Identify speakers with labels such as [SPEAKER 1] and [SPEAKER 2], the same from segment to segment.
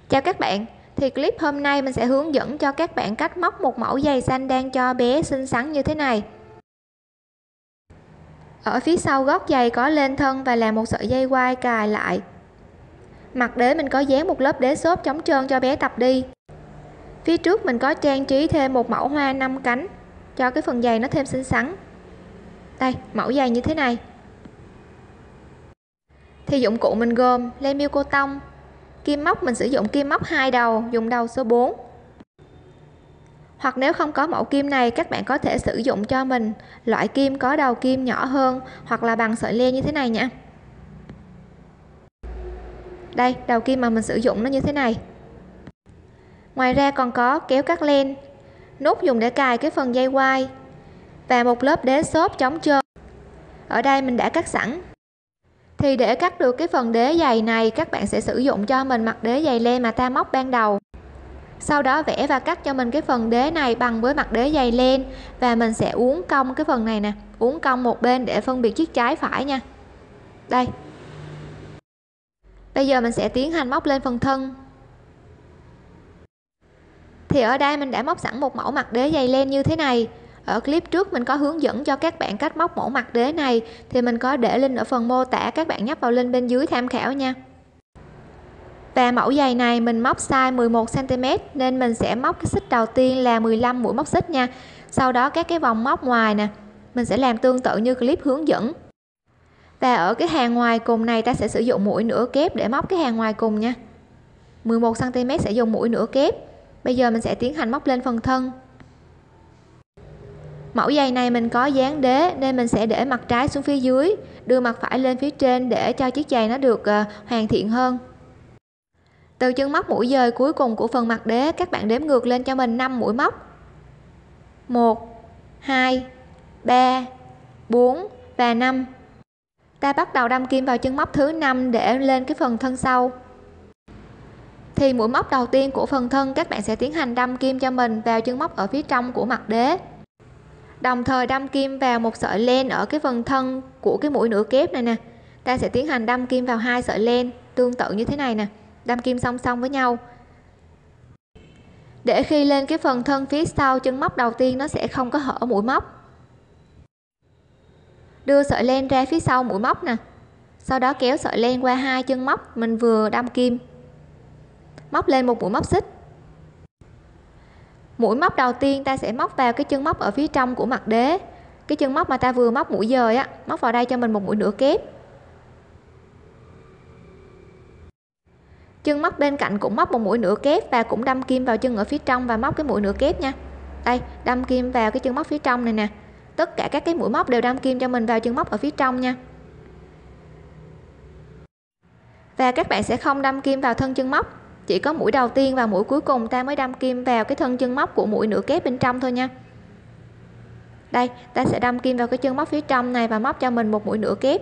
[SPEAKER 1] Chào các bạn, thì clip hôm nay mình sẽ hướng dẫn cho các bạn cách móc một mẫu giày xanh đan cho bé xinh xắn như thế này. Ở phía sau gót giày có lên thân và làm một sợi dây quai cài lại. Mặt đế mình có dán một lớp đế xốp chống trơn cho bé tập đi. Phía trước mình có trang trí thêm một mẫu hoa 5 cánh cho cái phần giày nó thêm xinh xắn. Đây, mẫu giày như thế này. Thì dụng cụ mình gồm len miêu cô tông, kim móc mình sử dụng kim móc 2 đầu, dùng đầu số 4. Hoặc nếu không có mẫu kim này, các bạn có thể sử dụng cho mình loại kim có đầu kim nhỏ hơn hoặc là bằng sợi len như thế này nha. Đây, đầu kim mà mình sử dụng nó như thế này. Ngoài ra còn có kéo cắt len, nút dùng để cài cái phần dây quai và một lớp đế xốp chống trơn. Ở đây mình đã cắt sẵn. Thì để cắt được cái phần đế giày này, các bạn sẽ sử dụng cho mình mặt đế giày len mà ta móc ban đầu. Sau đó vẽ và cắt cho mình cái phần đế này bằng với mặt đế giày len, và mình sẽ uốn cong cái phần này nè, uốn cong một bên để phân biệt chiếc trái phải nha. Đây. Bây giờ mình sẽ tiến hành móc lên phần thân. Thì ở đây mình đã móc sẵn một mẫu mặt đế giày len như thế này. Ở clip trước mình có hướng dẫn cho các bạn cách móc mẫu mặt đế này, thì mình có để link ở phần mô tả, các bạn nhấp vào link bên dưới tham khảo nha. Và mẫu giày này mình móc size 11 cm nên mình sẽ móc cái xích đầu tiên là 15 mũi móc xích nha. Sau đó các cái vòng móc ngoài nè, mình sẽ làm tương tự như clip hướng dẫn. Và ở cái hàng ngoài cùng này ta sẽ sử dụng mũi nửa kép để móc cái hàng ngoài cùng nha. 11 cm sẽ dùng mũi nửa kép. Bây giờ mình sẽ tiến hành móc lên phần thân. Mẫu giày này mình có dán đế nên mình sẽ để mặt trái xuống phía dưới, đưa mặt phải lên phía trên để cho chiếc giày nó được hoàn thiện hơn. Từ chân móc mũi dời cuối cùng của phần mặt đế, các bạn đếm ngược lên cho mình 5 mũi móc. 1, 2, 3, 4 và 5. Ta bắt đầu đâm kim vào chân móc thứ 5 để lên cái phần thân sau. Thì mũi móc đầu tiên của phần thân, các bạn sẽ tiến hành đâm kim cho mình vào chân móc ở phía trong của mặt đế. Đồng thời đâm kim vào một sợi len ở cái phần thân của cái mũi nửa kép này nè. Ta sẽ tiến hành đâm kim vào 2 sợi len tương tự như thế này nè, đâm kim song song với nhau. Để khi lên cái phần thân phía sau chân móc đầu tiên nó sẽ không có hở mũi móc. Đưa sợi len ra phía sau mũi móc nè. Sau đó kéo sợi len qua 2 chân móc mình vừa đâm kim. Móc lên một mũi móc xích. Mũi móc đầu tiên ta sẽ móc vào cái chân móc ở phía trong của mặt đế. Cái chân móc mà ta vừa móc mũi dời á, móc vào đây cho mình một mũi nửa kép. Chân móc bên cạnh cũng móc một mũi nửa kép và cũng đâm kim vào chân ở phía trong và móc cái mũi nửa kép nha. Đây, đâm kim vào cái chân móc phía trong này nè. Tất cả các cái mũi móc đều đâm kim cho mình vào chân móc ở phía trong nha. Và các bạn sẽ không đâm kim vào thân chân móc, chỉ có mũi đầu tiên và mũi cuối cùng ta mới đâm kim vào cái thân chân móc của mũi nửa kép bên trong thôi nha. Đây, ta sẽ đâm kim vào cái chân móc phía trong này và móc cho mình một mũi nửa kép.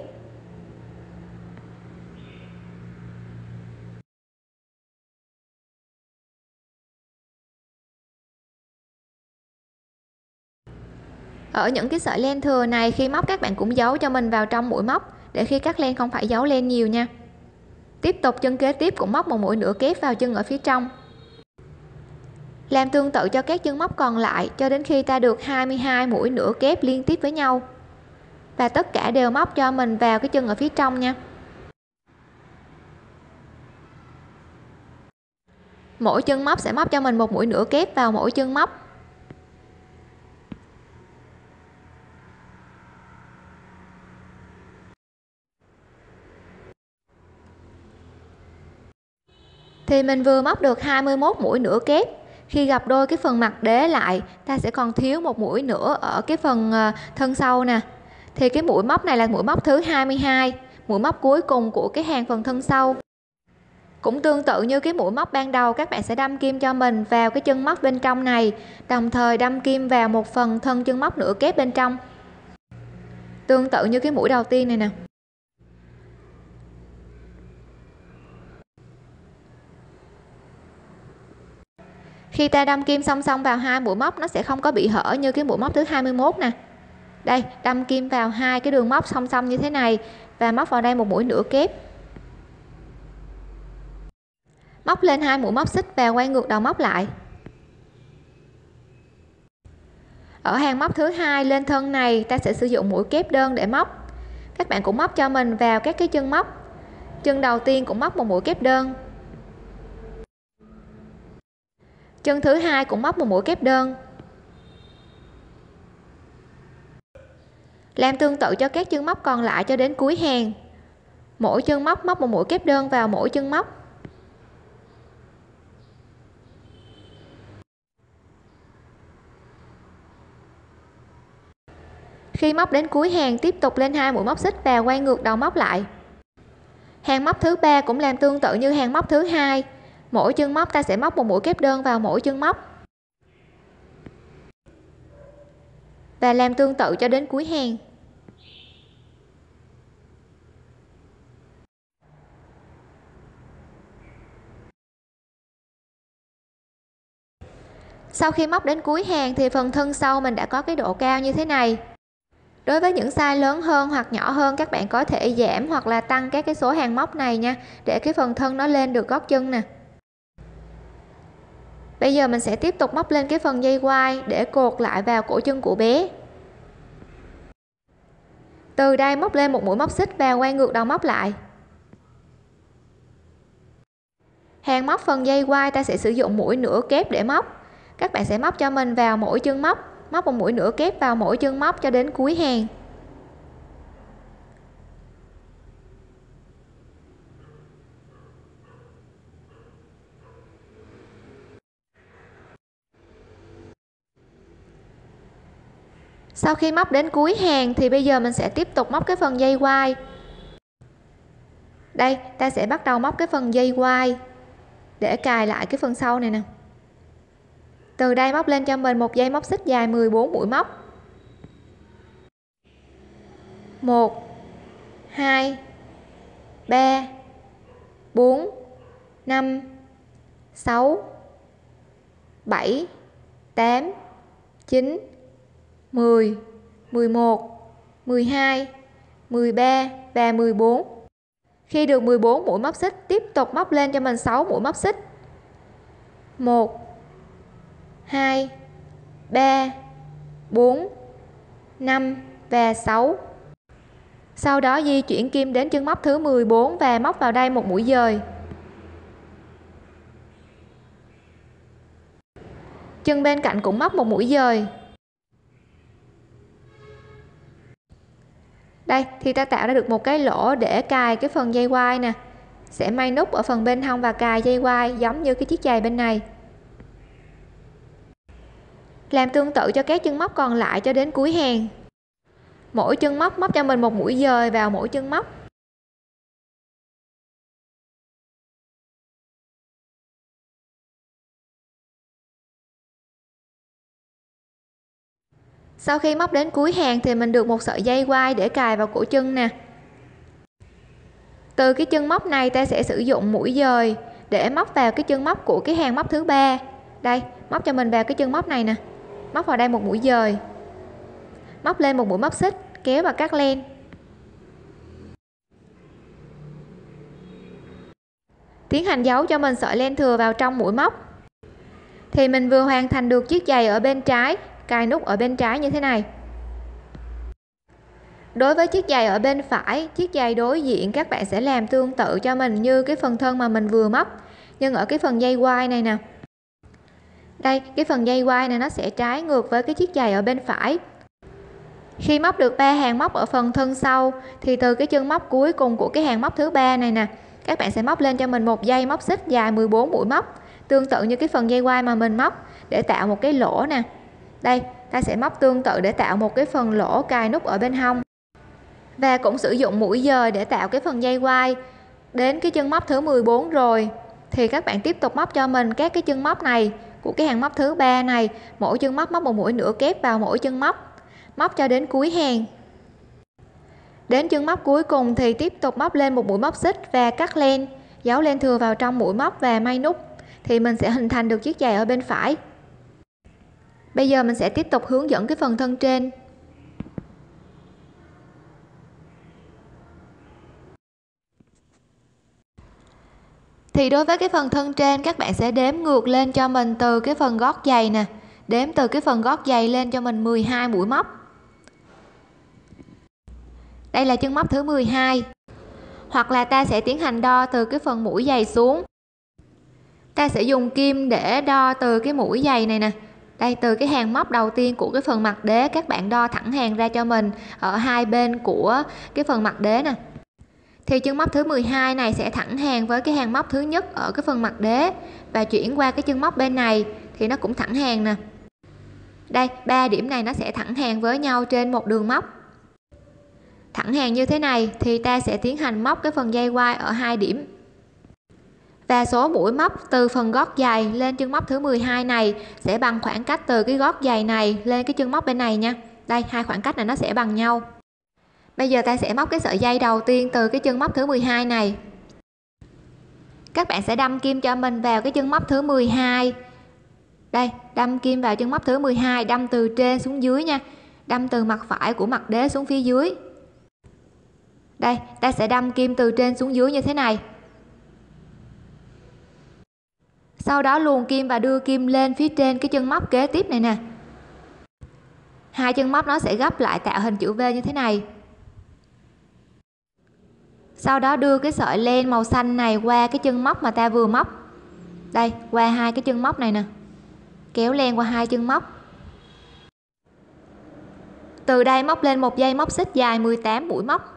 [SPEAKER 1] Ở những cái sợi len thừa này khi móc các bạn cũng giấu cho mình vào trong mũi móc để khi cắt len không phải giấu len nhiều nha. Tiếp tục chân kế tiếp cũng móc một mũi nửa kép vào chân ở phía trong. Làm tương tự cho các chân móc còn lại cho đến khi ta được 22 mũi nửa kép liên tiếp với nhau. Và tất cả đều móc cho mình vào cái chân ở phía trong nha. Mỗi chân móc sẽ móc cho mình một mũi nửa kép vào mỗi chân móc. Thì mình vừa móc được 21 mũi nửa kép. Khi gặp đôi cái phần mặt đế lại, ta sẽ còn thiếu một mũi nữa ở cái phần thân sau nè. Thì cái mũi móc này là mũi móc thứ 22, mũi móc cuối cùng của cái hàng phần thân sau. Cũng tương tự như cái mũi móc ban đầu, các bạn sẽ đâm kim cho mình vào cái chân móc bên trong này, đồng thời đâm kim vào một phần thân chân móc nửa kép bên trong. Tương tự như cái mũi đầu tiên này nè. Khi ta đâm kim song song vào 2 mũi móc nó sẽ không có bị hở như cái mũi móc thứ 21 nè. Đây, đâm kim vào 2 cái đường móc song song như thế này và móc vào đây một mũi nửa kép. Móc lên 2 mũi móc xích và quay ngược đầu móc lại. Ở hàng móc thứ hai lên thân này ta sẽ sử dụng mũi kép đơn để móc. Các bạn cũng móc cho mình vào các cái chân móc. Chân đầu tiên cũng móc một mũi kép đơn. Chân thứ hai cũng móc một mũi kép đơn. Làm tương tự cho các chân móc còn lại cho đến cuối hàng. Mỗi chân móc móc một mũi kép đơn vào mỗi chân móc. Khi móc đến cuối hàng tiếp tục lên 2 mũi móc xích và quay ngược đầu móc lại. Hàng móc thứ ba cũng làm tương tự như hàng móc thứ hai. Mỗi chân móc ta sẽ móc một mũi kép đơn vào mỗi chân móc. Và làm tương tự cho đến cuối hàng. Sau khi móc đến cuối hàng thì phần thân sau mình đã có cái độ cao như thế này. Đối với những size lớn hơn hoặc nhỏ hơn, các bạn có thể giảm hoặc là tăng các cái số hàng móc này nha, để cái phần thân nó lên được gót chân nè. Bây giờ mình sẽ tiếp tục móc lên cái phần dây quai để cột lại vào cổ chân của bé. Từ đây móc lên một mũi móc xích và quay ngược đầu móc lại. Hàng móc phần dây quai ta sẽ sử dụng mũi nửa kép để móc. Các bạn sẽ móc cho mình vào mỗi chân móc, móc một mũi nửa kép vào mỗi chân móc cho đến cuối hàng. Sau khi móc đến cuối hàng thì bây giờ mình sẽ tiếp tục móc cái phần dây quai. Đây, ta sẽ bắt đầu móc cái phần dây quai để cài lại cái phần sau này nè. Từ đây móc lên cho mình một dây móc xích dài 14 mũi móc. 1 2 3 4 5 6 7 8 9 10 11 12 13 và 14. Khi được 14 mũi móc xích, tiếp tục móc lên cho mình 6 mũi móc xích. 1 2 3 4 5 và 6. Sau đó di chuyển kim đến chân móc thứ 14 và móc vào đây một mũi dời. Chân bên cạnh cũng móc một mũi dời. Đây thì ta tạo ra được một cái lỗ để cài cái phần dây quai nè. Sẽ may nút ở phần bên hông và cài dây quai giống như cái chiếc giày bên này. Làm tương tự cho các chân móc còn lại cho đến cuối hàng. Mỗi chân móc móc cho mình một mũi dời vào mỗi chân móc. Sau khi móc đến cuối hàng thì mình được một sợi dây quai để cài vào cổ chân nè. Từ cái chân móc này ta sẽ sử dụng mũi dời để móc vào cái chân móc của cái hàng móc thứ ba. Đây, móc cho mình vào cái chân móc này nè. Móc vào đây một mũi dời. Móc lên một mũi móc xích, kéo và cắt len. Tiến hành giấu cho mình sợi len thừa vào trong mũi móc. Thì mình vừa hoàn thành được chiếc giày ở bên trái, cài nút ở bên trái như thế này. Đối với chiếc giày ở bên phải, chiếc giày đối diện các bạn sẽ làm tương tự cho mình như cái phần thân mà mình vừa móc, nhưng ở cái phần dây quai này nè. Đây, cái phần dây quai này nó sẽ trái ngược với cái chiếc giày ở bên phải. Khi móc được 3 hàng móc ở phần thân sau thì từ cái chân móc cuối cùng của cái hàng móc thứ ba này nè, các bạn sẽ móc lên cho mình một dây móc xích dài 14 mũi móc, tương tự như cái phần dây quai mà mình móc, để tạo một cái lỗ nè. Đây, ta sẽ móc tương tự để tạo một cái phần lỗ cài nút ở bên hông. Và cũng sử dụng mũi dời để tạo cái phần dây quai. Đến cái chân móc thứ 14 rồi thì các bạn tiếp tục móc cho mình các cái chân móc này của cái hàng móc thứ ba này, mỗi chân móc móc một mũi nửa kép vào mỗi chân móc, móc cho đến cuối hàng. Đến chân móc cuối cùng thì tiếp tục móc lên một mũi móc xích và cắt len, giấu len thừa vào trong mũi móc và may nút, thì mình sẽ hình thành được chiếc giày ở bên phải. Bây giờ mình sẽ tiếp tục hướng dẫn cái phần thân trên. Thì đối với cái phần thân trên các bạn sẽ đếm ngược lên cho mình từ cái phần gót giày nè, đếm từ cái phần gót giày lên cho mình 12 mũi móc. Đây là chân móc thứ 12. Hoặc là ta sẽ tiến hành đo từ cái phần mũi giày xuống. Ta sẽ dùng kim để đo từ cái mũi giày này nè. Đây, từ cái hàng móc đầu tiên của cái phần mặt đế các bạn đo thẳng hàng ra cho mình ở hai bên của cái phần mặt đế nè. Thì chân móc thứ 12 này sẽ thẳng hàng với cái hàng móc thứ nhất ở cái phần mặt đế và chuyển qua cái chân móc bên này thì nó cũng thẳng hàng nè. Đây, 3 điểm này nó sẽ thẳng hàng với nhau trên một đường móc. Thẳng hàng như thế này thì ta sẽ tiến hành móc cái phần dây quai ở 2 điểm. Và số mũi móc từ phần gót giày lên chân móc thứ 12 này sẽ bằng khoảng cách từ cái gót giày này lên cái chân móc bên này nha. Đây, hai khoảng cách này nó sẽ bằng nhau. Bây giờ ta sẽ móc cái sợi dây đầu tiên từ cái chân móc thứ 12 này. Các bạn sẽ đâm kim cho mình vào cái chân móc thứ 12. Đây, đâm kim vào chân móc thứ 12, đâm từ trên xuống dưới nha. Đâm từ mặt phải của mặt đế xuống phía dưới. Đây, ta sẽ đâm kim từ trên xuống dưới như thế này. Sau đó luồn kim và đưa kim lên phía trên cái chân móc kế tiếp này nè. Hai chân móc nó sẽ gấp lại tạo hình chữ V như thế này. Sau đó đưa cái sợi len màu xanh này qua cái chân móc mà ta vừa móc. Đây, qua hai cái chân móc này nè. Kéo len qua hai chân móc. Từ đây móc lên một dây móc xích dài 18 mũi móc.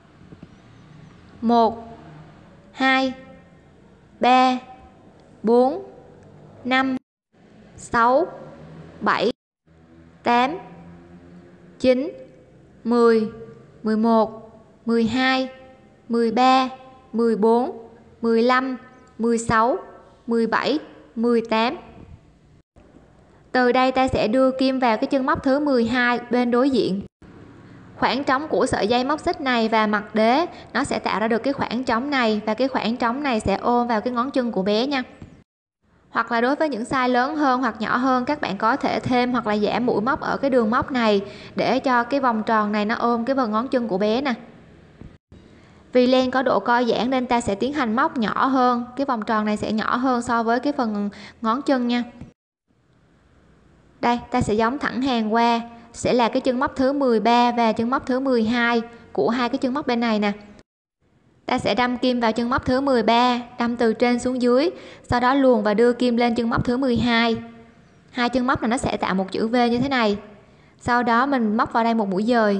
[SPEAKER 1] 1 2 3 4 5 6 7 8 9 10 11 12 13 14 15 16 17 18. Từ đây ta sẽ đưa kim vào cái chân móc thứ 12 bên đối diện. Khoảng trống của sợi dây móc xích này và mặt đế nó sẽ tạo ra được cái khoảng trống này, và cái khoảng trống này sẽ ôm vào cái ngón chân của bé nha. Hoặc là đối với những size lớn hơn hoặc nhỏ hơn, các bạn có thể thêm hoặc là giảm mũi móc ở cái đường móc này để cho cái vòng tròn này nó ôm cái phần ngón chân của bé nè. Vì len có độ co giãn nên ta sẽ tiến hành móc nhỏ hơn, cái vòng tròn này sẽ nhỏ hơn so với cái phần ngón chân nha. Đây, ta sẽ giống thẳng hàng qua, sẽ là cái chân móc thứ 13 và chân móc thứ 12 của hai cái chân móc bên này nè. Ta sẽ đâm kim vào chân móc thứ 13, đâm từ trên xuống dưới, sau đó luồn và đưa kim lên chân móc thứ 12. Hai chân móc này nó sẽ tạo một chữ V như thế này. Sau đó mình móc vào đây một mũi dời.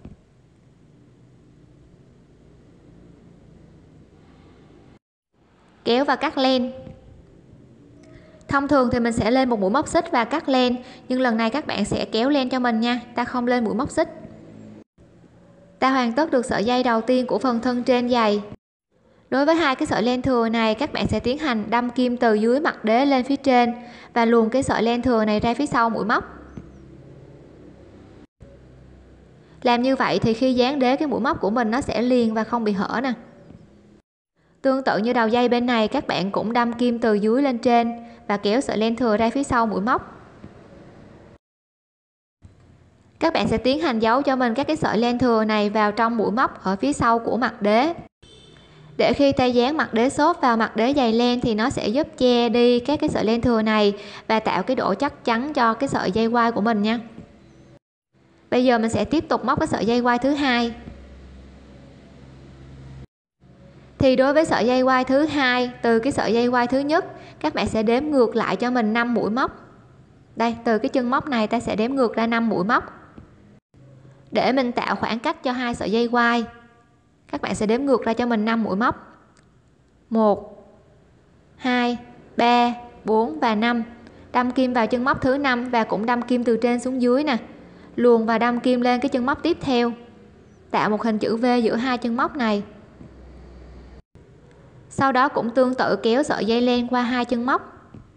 [SPEAKER 1] Kéo và cắt len. Thông thường thì mình sẽ lên một mũi móc xích và cắt len, nhưng lần này các bạn sẽ kéo len cho mình nha, ta không lên mũi móc xích. Ta hoàn tất được sợi dây đầu tiên của phần thân trên giày. Đối với hai cái sợi len thừa này, các bạn sẽ tiến hành đâm kim từ dưới mặt đế lên phía trên và luồn cái sợi len thừa này ra phía sau mũi móc. Làm như vậy thì khi dán đế cái mũi móc của mình nó sẽ liền và không bị hở nè. Tương tự như đầu dây bên này, các bạn cũng đâm kim từ dưới lên trên và kéo sợi len thừa ra phía sau mũi móc. Các bạn sẽ tiến hành giấu cho mình các cái sợi len thừa này vào trong mũi móc ở phía sau của mặt đế. Để khi ta dán mặt đế xốp vào mặt đế dày len thì nó sẽ giúp che đi các cái sợi len thừa này và tạo cái độ chắc chắn cho cái sợi dây quai của mình nha. Bây giờ mình sẽ tiếp tục móc cái sợi dây quai thứ hai. Thì đối với sợi dây quai thứ hai, từ cái sợi dây quai thứ nhất, các bạn sẽ đếm ngược lại cho mình 5 mũi móc. Đây, từ cái chân móc này ta sẽ đếm ngược ra 5 mũi móc. Để mình tạo khoảng cách cho hai sợi dây quai, các bạn sẽ đếm ngược ra cho mình 5 mũi móc. 1 2 3 4 và 5. Đâm kim vào chân móc thứ 5 và cũng đâm kim từ trên xuống dưới nè. Luồn và đâm kim lên cái chân móc tiếp theo, tạo một hình chữ V giữa hai chân móc này. Sau đó cũng tương tự kéo sợi dây len qua hai chân móc.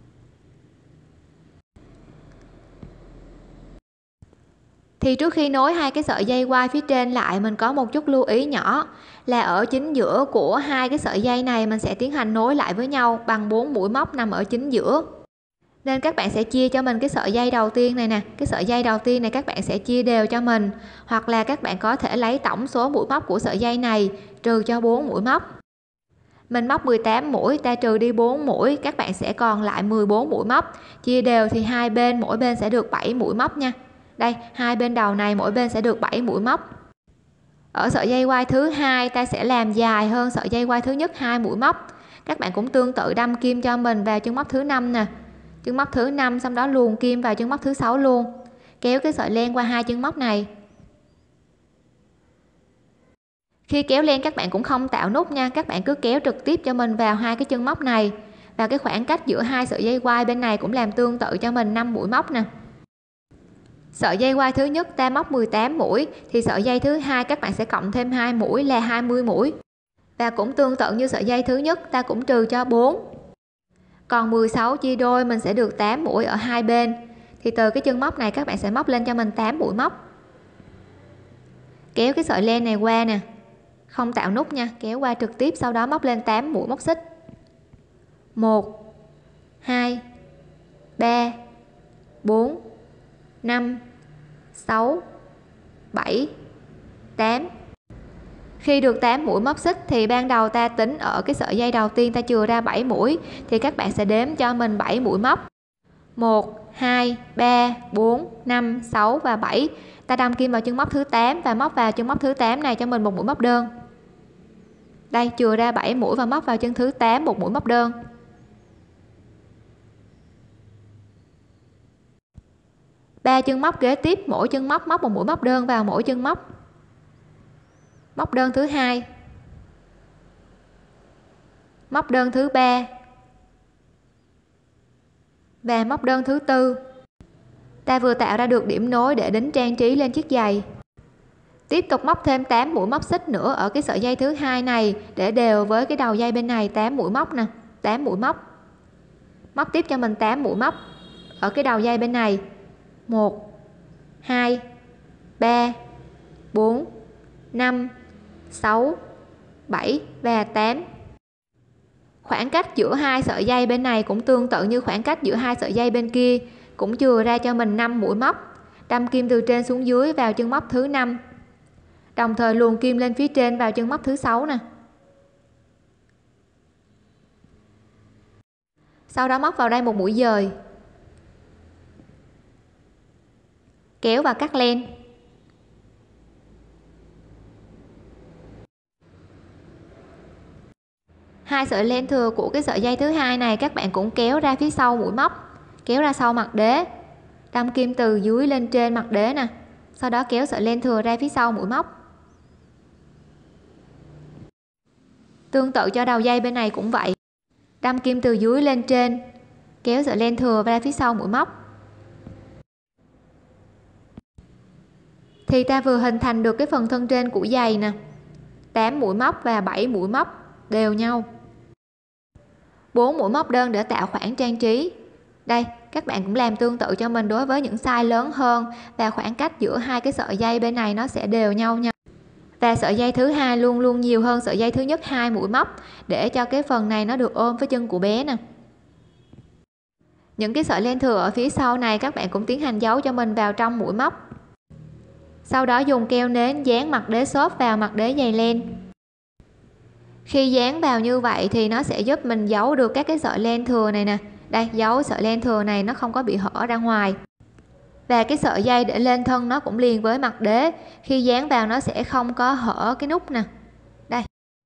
[SPEAKER 1] Thì trước khi nối hai cái sợi dây quai phía trên lại, mình có một chút lưu ý nhỏ là ở chính giữa của hai cái sợi dây này mình sẽ tiến hành nối lại với nhau bằng 4 mũi móc nằm ở chính giữa. Nên các bạn sẽ chia cho mình cái sợi dây đầu tiên này nè, cái sợi dây đầu tiên này các bạn sẽ chia đều cho mình, hoặc là các bạn có thể lấy tổng số mũi móc của sợi dây này trừ cho 4 mũi móc. Mình móc 18 mũi, ta trừ đi 4 mũi, các bạn sẽ còn lại 14 mũi móc. Chia đều thì hai bên mỗi bên sẽ được 7 mũi móc nha. Đây, hai bên đầu này mỗi bên sẽ được 7 mũi móc. Ở sợi dây quai thứ hai ta sẽ làm dài hơn sợi dây quai thứ nhất 2 mũi móc. Các bạn cũng tương tự đâm kim cho mình vào chân móc thứ 5 nè. Chân móc thứ 5 xong đó luồn kim vào chân móc thứ 6 luôn. Kéo cái sợi len qua hai chân móc này. Khi kéo len các bạn cũng không tạo nút nha, các bạn cứ kéo trực tiếp cho mình vào hai cái chân móc này. Và cái khoảng cách giữa hai sợi dây quai bên này cũng làm tương tự cho mình 5 mũi móc nè. Sợi dây quai thứ nhất ta móc 18 mũi thì sợi dây thứ hai các bạn sẽ cộng thêm 2 mũi là 20 mũi. Và cũng tương tự như sợi dây thứ nhất ta cũng trừ cho 4. Còn 16 chia đôi mình sẽ được 8 mũi ở hai bên. Thì từ cái chân móc này các bạn sẽ móc lên cho mình 8 mũi móc. Kéo cái sợi len này qua nè. Không tạo nút nha, kéo qua trực tiếp sau đó móc lên 8 mũi móc xích. 1 2 3 4 5 6 7 8. Khi được 8 mũi móc xích thì ban đầu ta tính ở cái sợi dây đầu tiên ta chừa ra 7 mũi thì các bạn sẽ đếm cho mình 7 mũi móc. 1 2 3 4 5 6 và 7. Ta đâm kim vào chân móc thứ 8 và móc vào chân móc thứ 8 này cho mình một mũi móc đơn. Đây, chừa ra 7 mũi và móc vào chân thứ 8 một mũi móc đơn. Ba chân móc kế tiếp mỗi chân móc móc một mũi móc đơn vào mỗi chân móc. Móc đơn thứ hai, móc đơn thứ ba và móc đơn thứ tư. Ta vừa tạo ra được điểm nối để đính trang trí lên chiếc giày. Tiếp tục móc thêm 8 mũi móc xích nữa ở cái sợi dây thứ hai này để đều với cái đầu dây bên này 8 mũi móc nè, 8 mũi móc. Móc tiếp cho mình 8 mũi móc ở cái đầu dây bên này. 1 2 3 4 5 6 7 và 8. Khoảng cách giữa hai sợi dây bên này cũng tương tự như khoảng cách giữa hai sợi dây bên kia, cũng chừa ra cho mình 5 mũi móc. Đâm kim từ trên xuống dưới vào chân móc thứ 5. Đồng thời luồn kim lên phía trên vào chân móc thứ 6 nè. Sau đó móc vào đây một mũi dời. Kéo và cắt len. Hai sợi len thừa của cái sợi dây thứ hai này các bạn cũng kéo ra phía sau mũi móc, kéo ra sau mặt đế, đâm kim từ dưới lên trên mặt đế nè, sau đó kéo sợi len thừa ra phía sau mũi móc. Tương tự cho đầu dây bên này cũng vậy, đâm kim từ dưới lên trên, kéo sợi len thừa ra phía sau mũi móc. Thì ta vừa hình thành được cái phần thân trên của giày nè, 8 mũi móc và 7 mũi móc đều nhau. 4 mũi móc đơn để tạo khoảng trang trí. Đây, các bạn cũng làm tương tự cho mình đối với những size lớn hơn và khoảng cách giữa hai cái sợi dây bên này nó sẽ đều nhau nha. Và sợi dây thứ hai luôn luôn nhiều hơn sợi dây thứ nhất 2 mũi móc để cho cái phần này nó được ôm với chân của bé nè. Những cái sợi len thừa ở phía sau này các bạn cũng tiến hành giấu cho mình vào trong mũi móc. Sau đó dùng keo nến dán mặt đế xốp vào mặt đế giày len. Khi dán vào như vậy thì nó sẽ giúp mình giấu được các cái sợi len thừa này nè. Đây, giấu sợi len thừa này nó không có bị hở ra ngoài. Và cái sợi dây để lên thân nó cũng liền với mặt đế. Khi dán vào nó sẽ không có hở cái nút nè. Đây.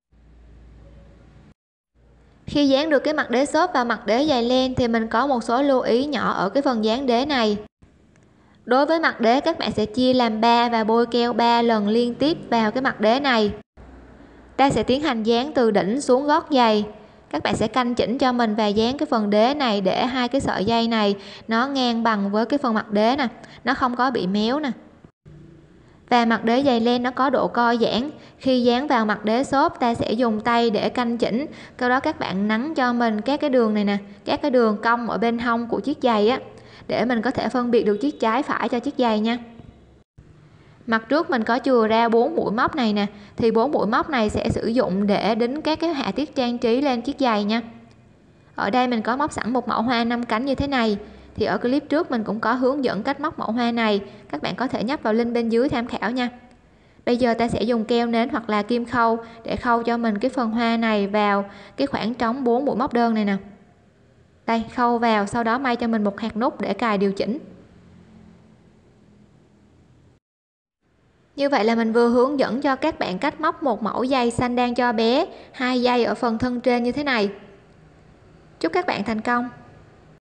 [SPEAKER 1] Khi dán được cái mặt đế xốp vào mặt đế giày len thì mình có một số lưu ý nhỏ ở cái phần dán đế này. Đối với mặt đế các bạn sẽ chia làm 3 và bôi keo 3 lần liên tiếp vào cái mặt đế này. Ta sẽ tiến hành dán từ đỉnh xuống gót giày. Các bạn sẽ canh chỉnh cho mình và dán cái phần đế này để hai cái sợi dây này nó ngang bằng với cái phần mặt đế nè, nó không có bị méo nè. Và mặt đế giày len nó có độ co giãn, khi dán vào mặt đế xốp ta sẽ dùng tay để canh chỉnh. Sau đó các bạn nắn cho mình các cái đường này nè, các cái đường cong ở bên hông của chiếc giày á, để mình có thể phân biệt được chiếc trái phải cho chiếc giày nha. Mặt trước mình có chừa ra 4 mũi móc này nè, thì 4 mũi móc này sẽ sử dụng để đính các cái họa tiết trang trí lên chiếc giày nha. Ở đây mình có móc sẵn một mẫu hoa 5 cánh như thế này, thì ở clip trước mình cũng có hướng dẫn cách móc mẫu hoa này, các bạn có thể nhấp vào link bên dưới tham khảo nha. Bây giờ ta sẽ dùng keo nến hoặc là kim khâu để khâu cho mình cái phần hoa này vào cái khoảng trống 4 mũi móc đơn này nè. Đây, khâu vào, sau đó may cho mình một hạt nút để cài điều chỉnh. Như vậy là mình vừa hướng dẫn cho các bạn cách móc một mẫu giày xanh đan cho bé, 2 dây ở phần thân trên như thế này. Chúc các bạn thành công.